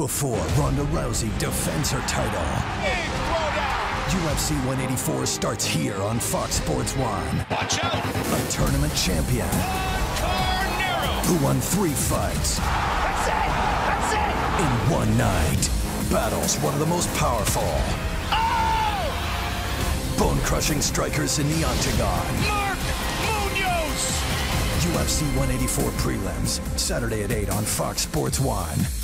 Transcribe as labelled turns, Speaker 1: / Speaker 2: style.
Speaker 1: before Ronda Rousey defends her title. UFC 184 starts here on Fox Sports 1.
Speaker 2: Watch out!
Speaker 1: A tournament champion who won 3 fights in one night battles one of the most powerful, bone-crushing strikers in the octagon.
Speaker 2: Mark Munoz!
Speaker 1: UFC 184 Prelims, Saturday at 8 on Fox Sports 1.